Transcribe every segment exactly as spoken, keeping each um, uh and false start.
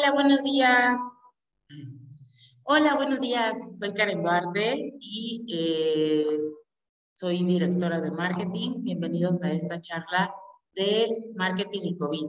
Hola, buenos días. Hola, buenos días. Soy Karen Duarte y eh, soy directora de marketing. Bienvenidos a esta charla de marketing y COVID.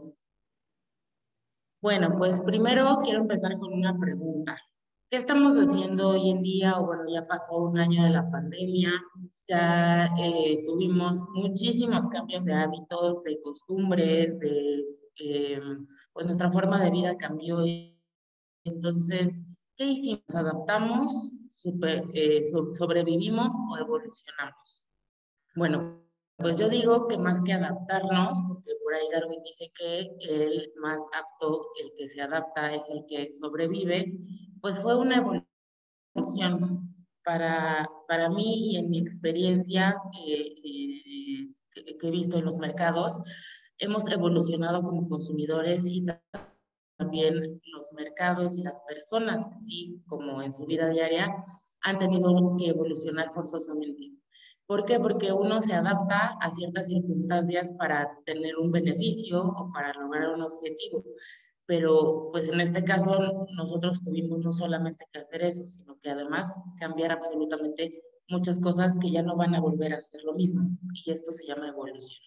Bueno, pues primero quiero empezar con una pregunta. ¿Qué estamos haciendo hoy en día? O bueno, ya pasó un año de la pandemia, ya eh, tuvimos muchísimos cambios de hábitos, de costumbres, de eh, pues nuestra forma de vida cambió. Entonces, ¿qué hicimos? ¿Adaptamos, super- eh, so- sobrevivimos o evolucionamos? Bueno, pues yo digo que más que adaptarnos, porque por ahí Darwin dice que el más apto, el que se adapta es el que sobrevive, pues fue una evolución para, para mí y en mi experiencia eh, eh, que, que he visto en los mercados. Hemos evolucionado como consumidores y también los mercados y las personas, así como en su vida diaria, han tenido que evolucionar forzosamente. ¿Por qué? Porque uno se adapta a ciertas circunstancias para tener un beneficio o para lograr un objetivo. Pero pues en este caso nosotros tuvimos no solamente que hacer eso, sino que además cambiar absolutamente muchas cosas que ya no van a volver a ser lo mismo. Y esto se llama evolución.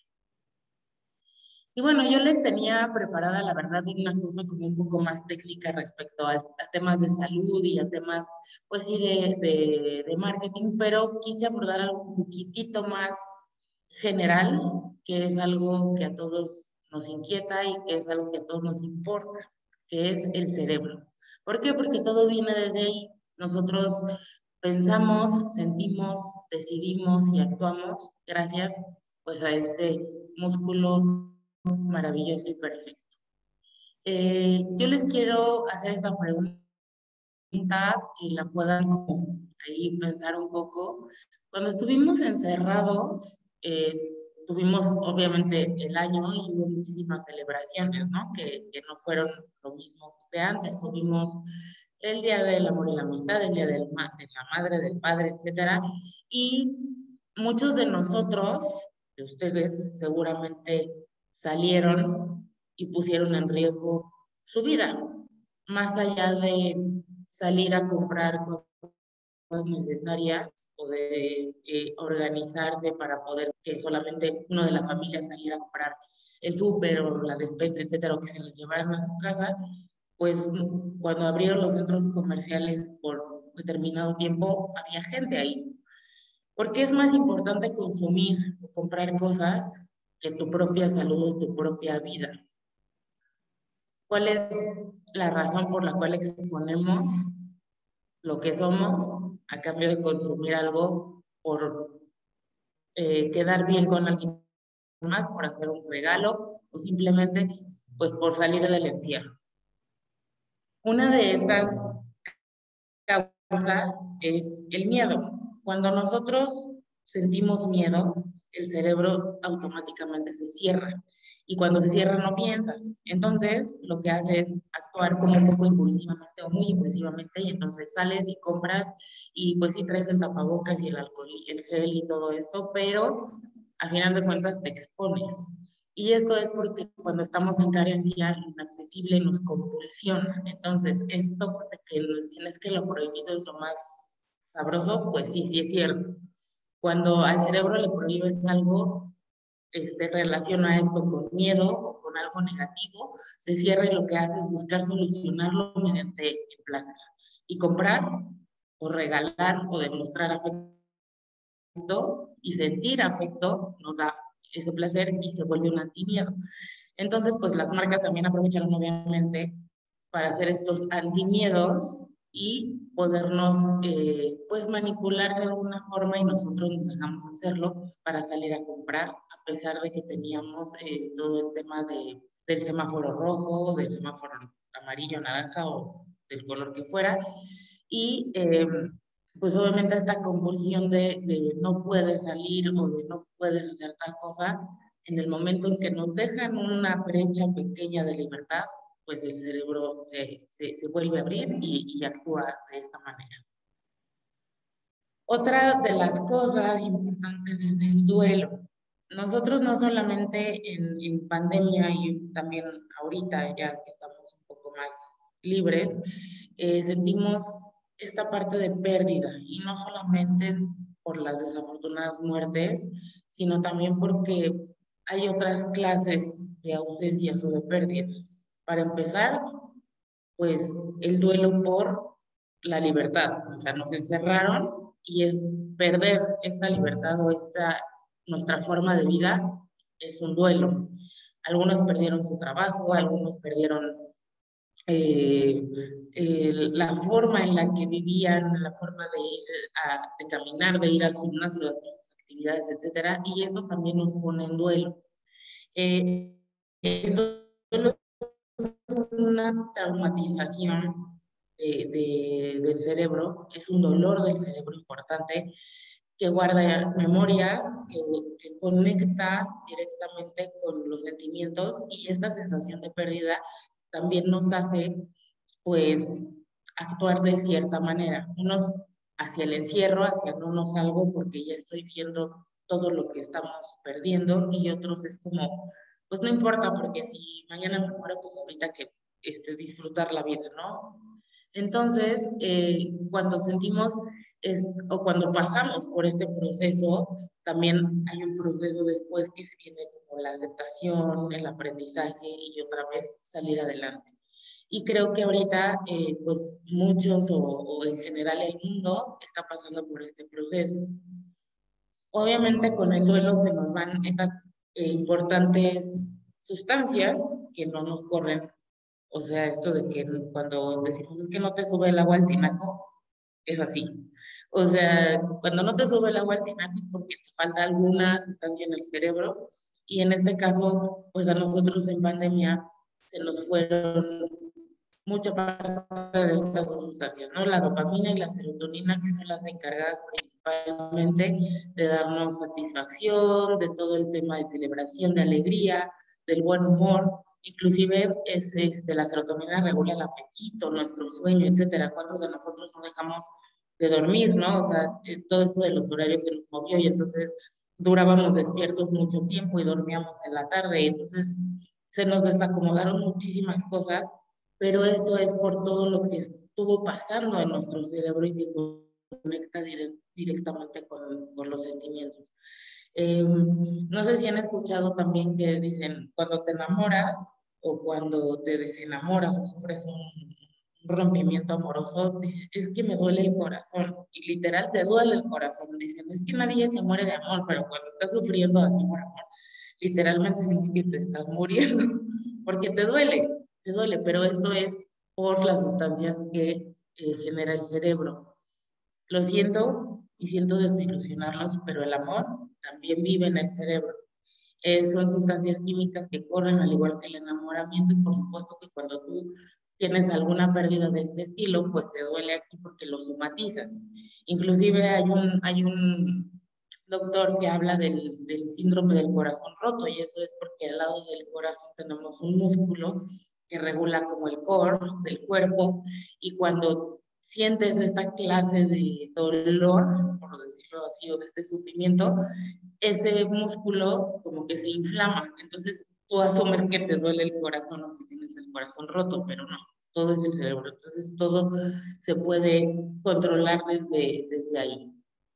Y bueno, yo les tenía preparada, la verdad, una cosa como un poco más técnica respecto a, a temas de salud y a temas, pues sí, de, de, de marketing, pero quise abordar algo un poquitito más general, que es algo que a todos nos inquieta y que es algo que a todos nos importa, que es el cerebro. ¿Por qué? Porque todo viene desde ahí. Nosotros pensamos, sentimos, decidimos y actuamos gracias pues a este músculo maravilloso y perfecto. Eh, yo les quiero hacer esta pregunta que la puedan como ahí pensar un poco. Cuando estuvimos encerrados, eh, tuvimos obviamente el año y hubo muchísimas celebraciones, ¿no? Que, que no fueron lo mismo de antes. Tuvimos el Día del Amor y la Amistad, el Día del ma de la Madre, del Padre, etcétera. Y muchos de nosotros, de ustedes, seguramente salieron y pusieron en riesgo su vida, más allá de salir a comprar cosas necesarias o de eh, organizarse para poder que solamente uno de la familia saliera a comprar el súper o la despensa, etcétera, o que se les llevaran a su casa, pues cuando abrieron los centros comerciales por determinado tiempo, había gente ahí. Porque es más importante consumir o comprar cosas que tu propia salud o tu propia vida. ¿Cuál es la razón por la cual exponemos lo que somos a cambio de consumir algo por eh, quedar bien con alguien más, por hacer un regalo o simplemente pues por salir del encierro? Una de estas causas es el miedo. Cuando nosotros sentimos miedo, el cerebro automáticamente se cierra. Y cuando se cierra no piensas. Entonces lo que haces es actuar como un poco impulsivamente o muy impulsivamente y entonces sales y compras y pues sí traes el tapabocas y el alcohol y el gel y todo esto, pero a final de cuentas te expones. Y esto es porque cuando estamos en carencia, lo inaccesible nos compulsiona. Entonces, esto de que nos dicen es que lo prohibido es lo más sabroso, pues sí, sí es cierto. Cuando al cerebro le prohíbes algo, este, relaciona esto con miedo o con algo negativo, se cierra y lo que hace es buscar solucionarlo mediante el placer. Y comprar o regalar o demostrar afecto y sentir afecto nos da ese placer y se vuelve un antimiedo. Entonces, pues las marcas también aprovecharon obviamente para hacer estos antimiedos y podernos eh, pues manipular de alguna forma y nosotros nos dejamos hacerlo para salir a comprar a pesar de que teníamos eh, todo el tema de, del semáforo rojo, del semáforo amarillo, naranja o del color que fuera y eh, pues obviamente esta convulsión de, de no puedes salir o de no puedes hacer tal cosa, en el momento en que nos dejan una brecha pequeña de libertad, pues el cerebro se, se, se vuelve a abrir y, y actúa de esta manera. Otra de las cosas importantes es el duelo. Nosotros no solamente en, en pandemia y también ahorita ya que estamos un poco más libres, eh, sentimos esta parte de pérdida, y no solamente por las desafortunadas muertes, sino también porque hay otras clases de ausencias o de pérdidas. Para empezar, pues el duelo por la libertad, o sea, nos encerraron y es perder esta libertad o esta nuestra forma de vida es un duelo. Algunos perdieron su trabajo, algunos perdieron eh, eh, la forma en la que vivían, la forma de ir a, de caminar, de ir al gimnasio, de hacer sus actividades, etcétera, y esto también nos pone en duelo. Eh, el duelo es una traumatización de, de, del cerebro, es un dolor del cerebro importante que guarda memorias, que, que conecta directamente con los sentimientos, y esta sensación de pérdida también nos hace, pues, actuar de cierta manera. Unos hacia el encierro, hacia no nos salgo porque ya estoy viendo todo lo que estamos perdiendo, y otros es como, pues no importa, porque si mañana me muero, pues ahorita que este, disfrutar la vida, ¿no? Entonces, eh, cuando sentimos es, o cuando pasamos por este proceso, también hay un proceso después que se viene como la aceptación, el aprendizaje y otra vez salir adelante. Y creo que ahorita, eh, pues muchos o, o en general el mundo está pasando por este proceso. Obviamente con el duelo se nos van estas eh, importantes sustancias que no nos corren. O sea, esto de que cuando decimos es que no te sube el agua al tinaco, es así. O sea, cuando no te sube el agua al tinaco es porque te falta alguna sustancia en el cerebro, y en este caso, pues a nosotros en pandemia se nos fueron mucha parte de estas dos sustancias, ¿no? La dopamina y la serotonina, que son las encargadas principalmente de darnos satisfacción, de todo el tema de celebración, de alegría, del buen humor. Inclusive es, este, la serotonina regula el apetito, nuestro sueño, etcétera. ¿Cuántos de nosotros no dejamos de dormir, no? O sea, eh, todo esto de los horarios se nos movió, y entonces durábamos despiertos mucho tiempo y dormíamos en la tarde, y entonces se nos desacomodaron muchísimas cosas, pero esto es por todo lo que estuvo pasando en nuestro cerebro y que conecta dire directamente con, con, los sentimientos. Eh, no sé si han escuchado también que dicen, cuando te enamoras o cuando te desenamoras o sufres un rompimiento amoroso, dices, es que me duele el corazón, y literal te duele el corazón. Dicen, es que nadie se muere de amor, pero cuando estás sufriendo así por amor, literalmente sientes que te estás muriendo, porque te duele, te duele, pero esto es por las sustancias que eh, genera el cerebro. Lo siento y siento desilusionarlos, pero el amor también vive en el cerebro. Eh, son sustancias químicas que corren al igual que el enamoramiento, y por supuesto que cuando tú tienes alguna pérdida de este estilo, pues te duele aquí porque lo somatizas. Inclusive hay un, hay un doctor que habla del, del síndrome del corazón roto, y eso es porque al lado del corazón tenemos un músculo que regula como el core del cuerpo, y cuando sientes esta clase de dolor, por decirlo así, o de este sufrimiento, ese músculo como que se inflama. Entonces tú asumes que te duele el corazón o que tienes el corazón roto, pero no, todo es el cerebro. Entonces todo se puede controlar desde, desde ahí.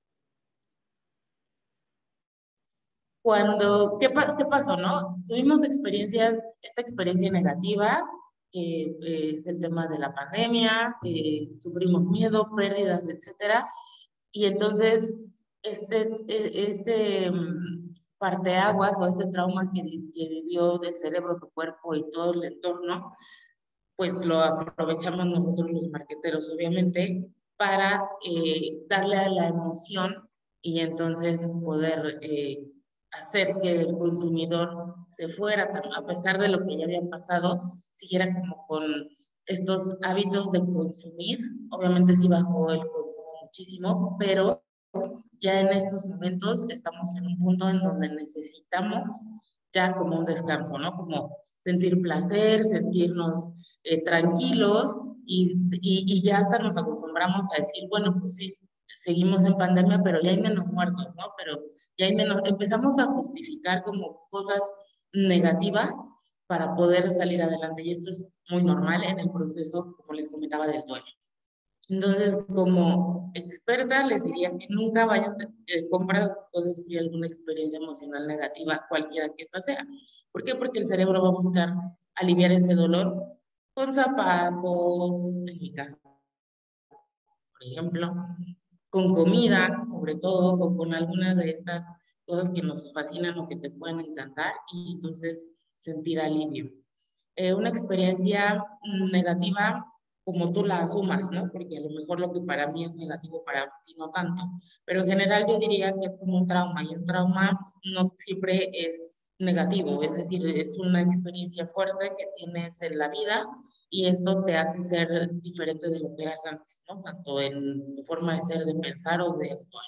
Cuando, ¿qué, ¿qué pasó, no? Tuvimos experiencias, esta experiencia negativa, que eh, es el tema de la pandemia, eh, sufrimos miedo, pérdidas, etcétera. Y entonces, este, e- este mm, parteaguas o este trauma que, vi- que vivió del cerebro, tu cuerpo y todo el entorno, pues lo aprovechamos nosotros los marqueteros, obviamente, para eh, darle a la emoción, y entonces poder eh, hacer que el consumidor se fuera, a pesar de lo que ya había pasado, siguiera como con estos hábitos de consumir. Obviamente sí bajó el consumo muchísimo, pero ya en estos momentos estamos en un punto en donde necesitamos ya como un descanso, ¿no? Como sentir placer, sentirnos eh, tranquilos, y, y, y ya hasta nos acostumbramos a decir, bueno, pues sí, seguimos en pandemia, pero ya hay menos muertos, ¿no? Pero ya hay menos, empezamos a justificar como cosas negativas para poder salir adelante. Y esto es muy normal en el proceso, como les comentaba, del duelo. Entonces, como experta, les diría que nunca vayan de compras después de sufrir alguna experiencia emocional negativa, cualquiera que ésta sea. ¿Por qué? Porque el cerebro va a buscar aliviar ese dolor con zapatos, en mi caso, por ejemplo, con comida, sobre todo, o con algunas de estas cosas que nos fascinan o que te pueden encantar, y entonces sentir alivio. Eh, una experiencia mm, negativa, como tú la asumas, ¿no? Porque a lo mejor lo que para mí es negativo, para ti no tanto. Pero en general yo diría que es como un trauma, y un trauma no siempre es negativo, es decir, es una experiencia fuerte que tienes en la vida y esto te hace ser diferente de lo que eras antes, ¿no? Tanto en tu forma de ser, de pensar o de actuar.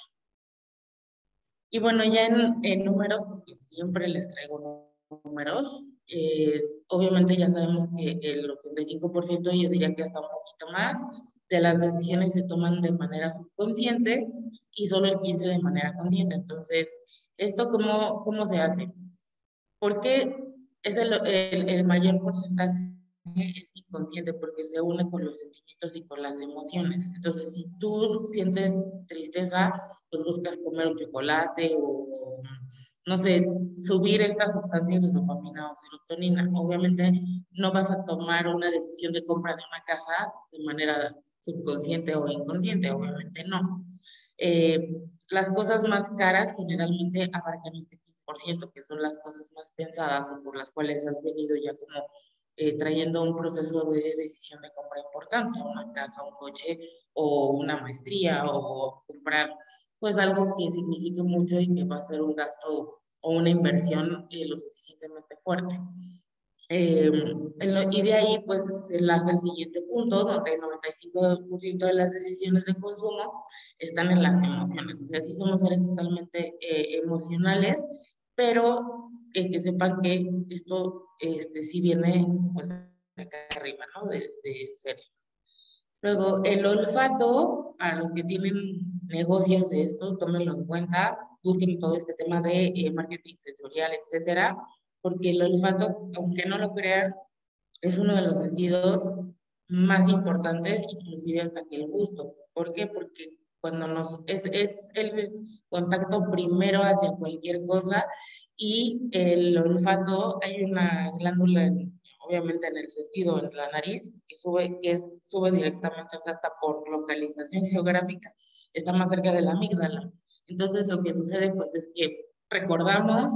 Y bueno, ya en, en números, porque siempre les traigo números, eh, obviamente ya sabemos que el ochenta y cinco por ciento, yo diría que hasta un poquito más, de las decisiones se toman de manera subconsciente y solo el quince por ciento de manera consciente. Entonces, ¿esto cómo, cómo se hace? Porque es el, el, el mayor porcentaje es inconsciente porque se une con los sentimientos y con las emociones. Entonces, si tú sientes tristeza, pues buscas comer un chocolate o, no sé, subir estas sustancias de dopamina o serotonina. Obviamente no vas a tomar una decisión de compra de una casa de manera subconsciente o inconsciente, obviamente no. Eh, las cosas más caras generalmente abarcan este quince por ciento, que son las cosas más pensadas o por las cuales has venido ya como eh, trayendo un proceso de decisión de compra importante, una casa, un coche o una maestría o comprar pues algo que signifique mucho y que va a ser un gasto o una inversión eh, lo suficientemente fuerte. Eh, y de ahí, pues, se enlaza el siguiente punto, donde el noventa y cinco por ciento de las decisiones de consumo están en las emociones. O sea, sí somos seres totalmente eh, emocionales, pero eh, que sepan que esto este, sí viene, pues, de acá arriba, ¿no? Del de cerebro. Luego, el olfato, para los que tienen negocios de esto, tómenlo en cuenta, busquen todo este tema de eh, marketing sensorial, etcétera, porque el olfato, aunque no lo crean, es uno de los sentidos más importantes, inclusive hasta que el gusto. ¿Por qué? Porque cuando nos, es, es el contacto primero hacia cualquier cosa y el olfato, hay una glándula, en- obviamente en el sentido, en la nariz, que sube, que es, sube directamente, o sea, hasta por localización geográfica, está más cerca de la amígdala. Entonces lo que sucede pues es que recordamos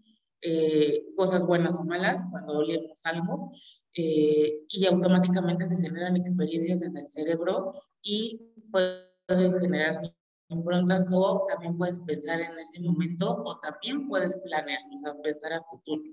eh, cosas buenas o malas cuando olemos algo eh, y automáticamente se generan experiencias en el cerebro y pueden generarse improntas o también puedes pensar en ese momento o también puedes planear, o sea, pensar a futuro.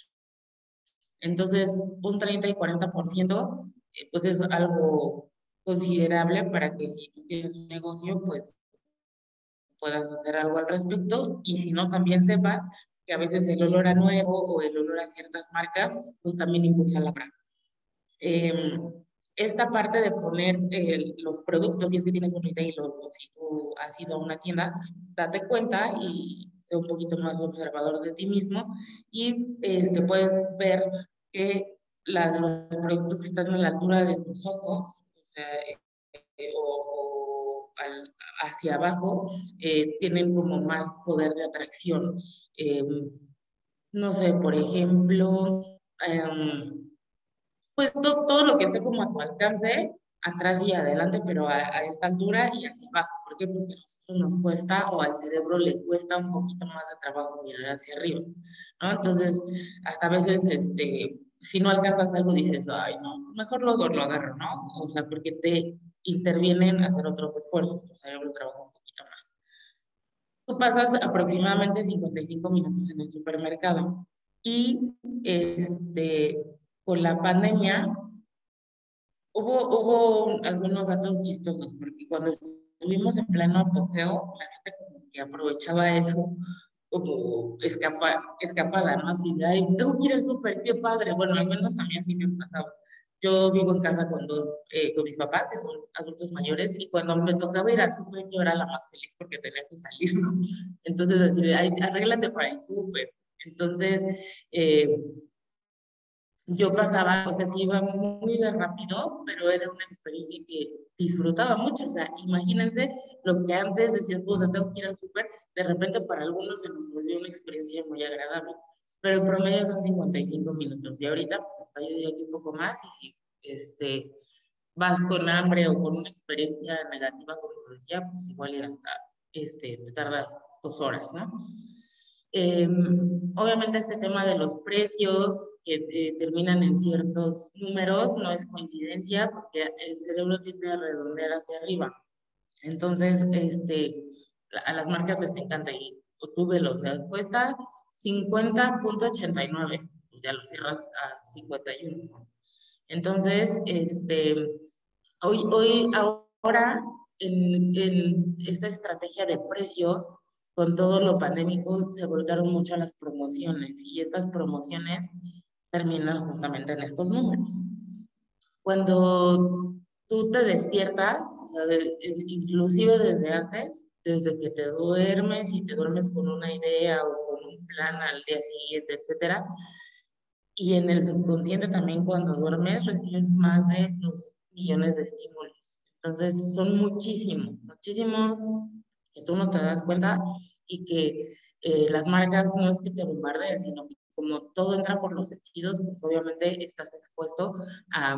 Entonces, un treinta y cuarenta por ciento eh, pues es algo considerable para que si tú tienes un negocio, pues puedas hacer algo al respecto y si no, también sepas que a veces el olor a nuevo o el olor a ciertas marcas, pues también impulsa la compra. Eh, esta parte de poner eh, los productos, si es que tienes un retail o, o si tú has ido a una tienda, date cuenta y sé un poquito más observador de ti mismo y este, puedes ver que la, los productos están a la altura de tus ojos, o sea, eh, o, o al, hacia abajo, eh, tienen como más poder de atracción. Eh, no sé, por ejemplo, um, pues to, todo lo que esté como a tu alcance, atrás y adelante, pero a, a, esta altura y hacia abajo. ¿Por qué? Porque a nosotros nos cuesta o al cerebro le cuesta un poquito más de trabajo mirar hacia arriba, ¿no? Entonces, hasta a veces, este, si no alcanzas algo, dices, ay, no, mejor luego lo agarro, ¿no? O sea, porque te intervienen a hacer otros esfuerzos, tu cerebro trabaja un poquito más. Tú pasas aproximadamente cincuenta y cinco minutos en el supermercado y este, con la pandemia hubo, hubo algunos datos chistosos, porque cuando estuvimos en pleno apogeo, la gente como que aprovechaba eso como escapa, escapada, ¿no? Así de, ay, tengo que ir al súper, qué padre. Bueno, al menos a mí así me pasaba. Yo vivo en casa con dos, eh, con mis papás, que son adultos mayores, y cuando me tocaba ir al súper, yo era la más feliz porque tenía que salir, ¿no? Entonces, así de, ay, arréglate para el súper. Entonces, eh, yo pasaba, o sea, sí iba muy de rápido, pero era una experiencia que disfrutaba mucho. O sea, imagínense lo que antes decías, pues tengo que ir al súper, de repente para algunos se nos volvió una experiencia muy agradable. Pero el promedio son cincuenta y cinco minutos. Y ahorita, pues hasta yo diría que un poco más. Y si este, vas con hambre o con una experiencia negativa, como lo decía, pues igual y hasta este, te tardas dos horas, ¿no? Eh, Obviamente este tema de los precios que eh, terminan en ciertos números no es coincidencia porque el cerebro tiende a redondear hacia arriba. Entonces, este, a las marcas les encanta y tú velo, o sea, cuesta cincuenta punto ochenta y nueve, pues ya lo cierras a cincuenta y uno. Entonces, este, hoy, hoy, ahora, en, en esta estrategia de precios, con todo lo pandémico, se volcaron mucho a las promociones y estas promociones terminan justamente en estos números. Cuando tú te despiertas, o sea, de- es- inclusive desde antes, desde que te duermes y te duermes con una idea o con un plan al día siguiente, etcétera, y en el subconsciente también cuando duermes recibes más de dos millones de estímulos. Entonces son muchísimos, muchísimos que tú no te das cuenta y que eh, las marcas no es que te bombardeen, sino que como todo entra por los sentidos, pues obviamente estás expuesto a,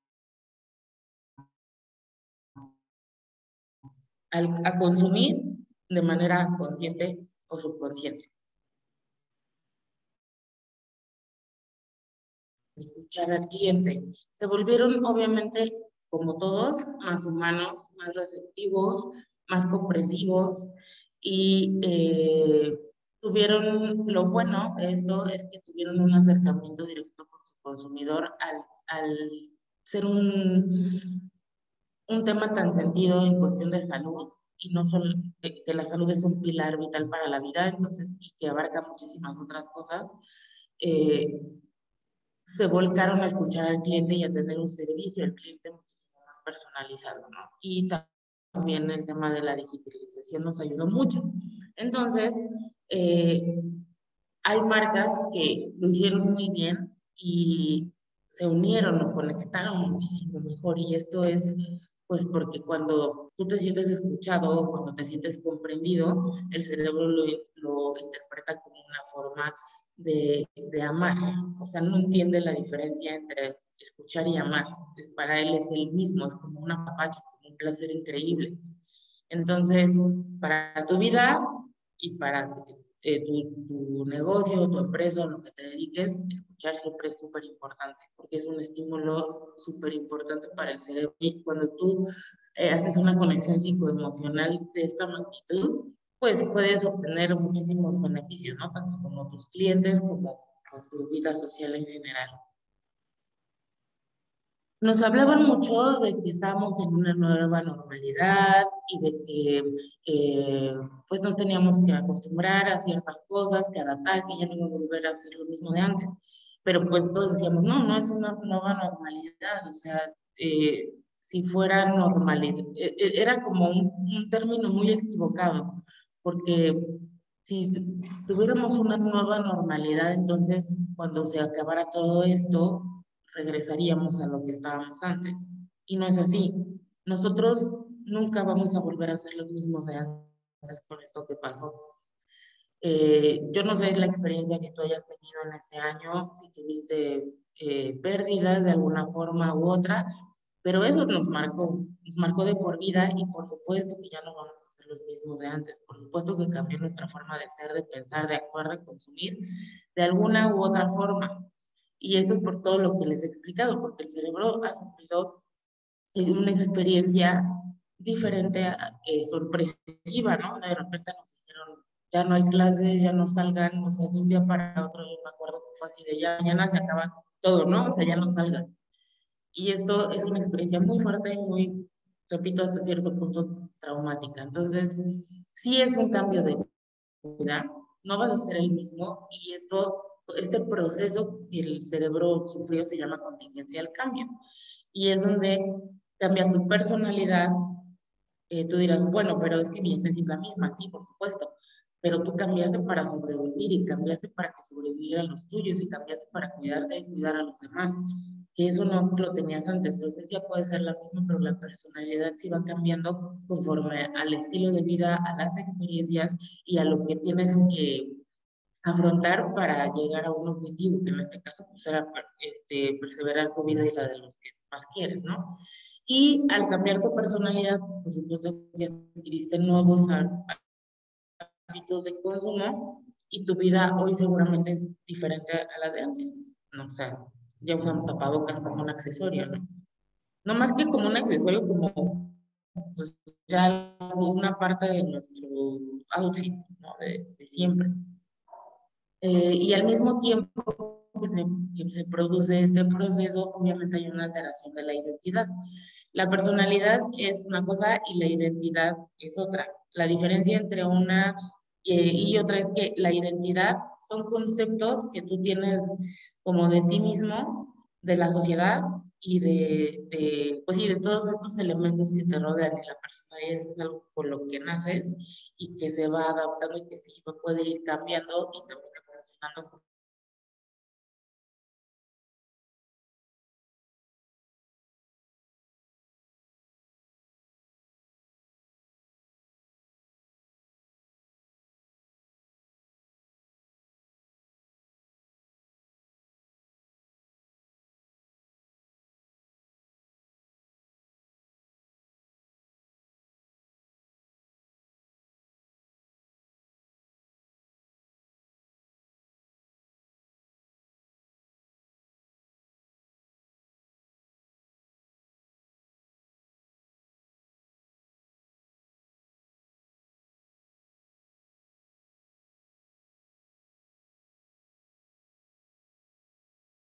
a, a consumir de manera consciente o subconsciente. Escuchar al cliente. Se volvieron, obviamente, como todos, más humanos, más receptivos, más comprensivos y eh, tuvieron, lo bueno de esto es que tuvieron un acercamiento directo con su consumidor al, al ser un, un tema tan sentido en cuestión de salud y no solo que, que la salud es un pilar vital para la vida, entonces, y que abarca muchísimas otras cosas. Eh, Se volcaron a escuchar al cliente y a tener un servicio al cliente muchísimo más personalizado, ¿no? Y también el tema de la digitalización nos ayudó mucho. Entonces, eh, hay marcas que lo hicieron muy bien y se unieron o conectaron muchísimo mejor y esto es pues porque cuando tú te sientes escuchado o cuando te sientes comprendido, el cerebro lo, lo interpreta como una forma de, de amar, o sea, no entiende la diferencia entre escuchar y amar. Entonces, para él es el mismo, es como un apapacho, como un placer increíble. Entonces, para tu vida y para eh, tu, tu negocio, tu empresa o lo que te dediques, escuchar siempre es súper importante, porque es un estímulo súper importante para el cerebro. Y cuando tú eh, haces una conexión psicoemocional de esta magnitud, pues puedes obtener muchísimos beneficios, ¿no? Tanto como tus clientes como con tu vida social en general. Nos hablaban mucho de que estábamos en una nueva normalidad y de que eh, pues nos teníamos que acostumbrar a ciertas cosas, que adaptar, que ya no iba a volver a ser lo mismo de antes. Pero pues todos decíamos, no, no es una nueva normalidad, o sea, eh, si fuera normalidad, eh, eh, era como un, un término muy equivocado, porque si tuviéramos una nueva normalidad, entonces cuando se acabara todo esto, regresaríamos a lo que estábamos antes. Y no es así. Nosotros nunca vamos a volver a ser los mismos de antes con esto que pasó. Eh, yo no sé la experiencia que tú hayas tenido en este año, si tuviste eh, pérdidas de alguna forma u otra, pero eso nos marcó, nos marcó de por vida y por supuesto que ya no vamos a ser los mismos de antes, por supuesto que cambió nuestra forma de ser, de pensar, de actuar, de consumir, de alguna u otra forma. Y esto es por todo lo que les he explicado, porque el cerebro ha sufrido eh, una experiencia diferente, eh, sorpresiva, ¿no? De repente nos dijeron, ya no hay clases, ya no salgan, o sea, de un día para otro, yo me acuerdo que fue así de ya, mañana se acaba todo, ¿no? O sea, ya no salgas. Y esto es una experiencia muy fuerte y muy, repito, hasta cierto punto traumática. Entonces, sí es un cambio de vida, no vas a ser el mismo y esto, este proceso que el cerebro sufrió se llama contingencia al cambio. Y es donde cambia tu personalidad. Eh, tú dirás, bueno, pero es que mi esencia es la misma, sí, por supuesto, pero tú cambiaste para sobrevivir y cambiaste para que sobrevivieran los tuyos y cambiaste para cuidarte y cuidar a los demás, que eso no lo tenías antes. Tu esencia puede ser la misma, pero la personalidad sí va cambiando conforme al estilo de vida, a las experiencias y a lo que tienes que afrontar para llegar a un objetivo, que en este caso pues era este, perseverar tu vida y la de los que más quieres, ¿no? Y al cambiar tu personalidad, pues, por supuesto que adquiriste nuevos hábitos de consumo y tu vida hoy seguramente es diferente a la de antes, ¿no? O sea, ya usamos tapabocas como un accesorio, ¿no? No más que como un accesorio, como pues ya una parte de nuestro outfit, ¿no? De, de siempre. Eh, y al mismo tiempo que se, que se produce este proceso, obviamente hay una alteración de la identidad. La personalidad es una cosa y la identidad es otra. La diferencia entre una eh, y otra es que la identidad son conceptos que tú tienes como de ti mismo, de la sociedad y de, de, pues sí, de todos estos elementos que te rodean. Y la personalidad es algo con lo que naces y que se va adaptando y que sí puede ir cambiando y también evolucionando